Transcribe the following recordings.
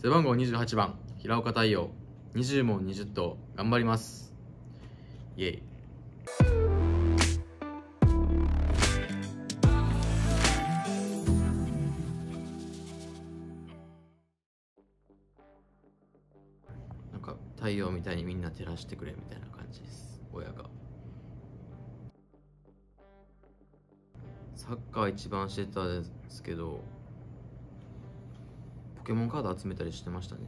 背番号28番平岡太陽、20問20答頑張ります。イエイ。なんか太陽みたいにみんな照らしてくれみたいな感じです、親が。サッカー一番してたんですけど、ポケモンカード集めたりしてましたね。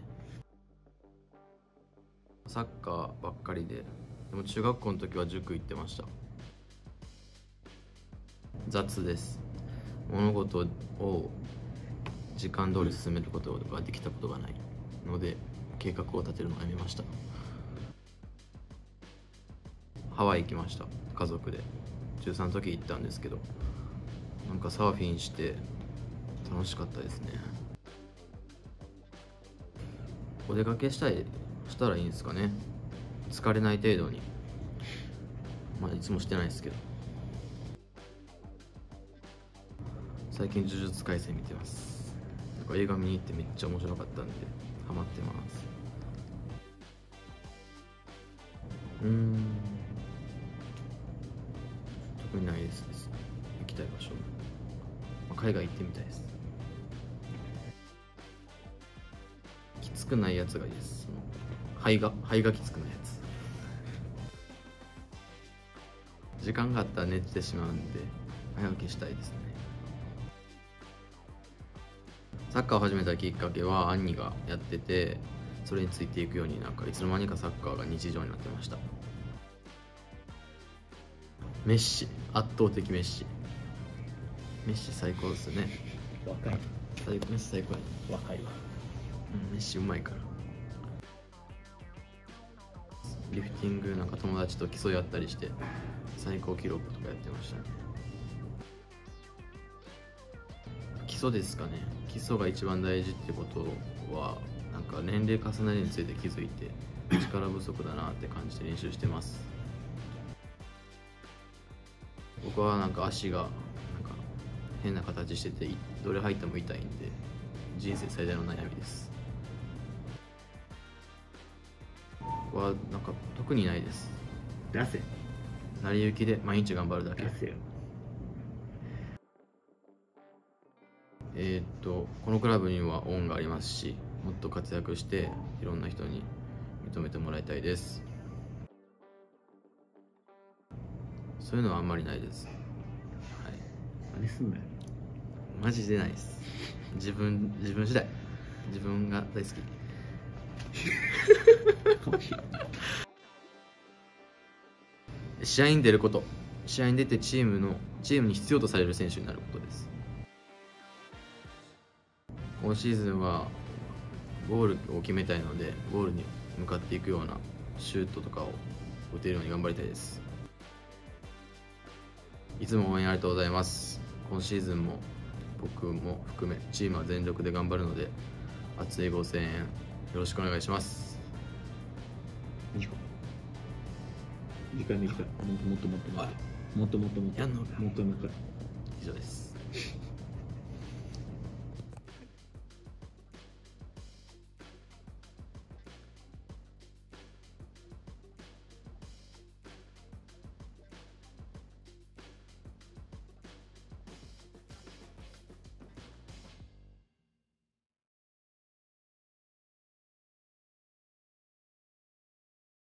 サッカーばっかりで、でも中学校の時は塾行ってました。雑です。物事を時間通り進めることができたことがないので、計画を立てるのをやめました。ハワイ行きました、家族で。中3の時行ったんですけど、なんかサーフィンして楽しかったですね。お出かけしたらいいんですかね、疲れない程度に。まあいつもしてないですけど。最近呪術廻戦見てます。なんか映画見に行ってめっちゃ面白かったんでハマってます。特にないです。行きたい場所、海外行ってみたいです。きつくないやつがいいです。肺がきつくないやつ。時間があったら寝てしまうんで早起きしたいですね。サッカーを始めたきっかけは兄がやってて、それについていくように、なんかいつの間にかサッカーが日常になってました。メッシ、圧倒的メッシ最高ですよね。 若い。 メッシ最高やね。 若いわ。 メッシうまいから。リフティングなんか友達と競い合ったりして最高記録とかやってましたね。基礎ですかね。基礎が一番大事ってことは、なんか年齢重ねるについて気づいて力不足だなって感じて練習してます。僕はなんか足がなんか変な形してて、どれ入っても痛いんで人生最大の悩みです。僕はなんか特にないです。 出せ。 成り行きで毎日頑張るだけ。 出せよ。 このクラブには恩がありますし、もっと活躍していろんな人に認めてもらいたいです。そういうのはあんまりないです。はい。 何すんのよ。 マジでないです。自分次第。自分が大好き。試合に出ること、試合に出てチームに必要とされる選手になることです。今シーズンはゴールを決めたいので、ゴールに向かっていくようなシュートとかを打てるように頑張りたいです。いつも応援ありがとうございます。今シーズンも僕も含めチームは全力で頑張るので、熱いご声援よろしくお願いします。 短い。もっとやんのか。 もっと。 以上です。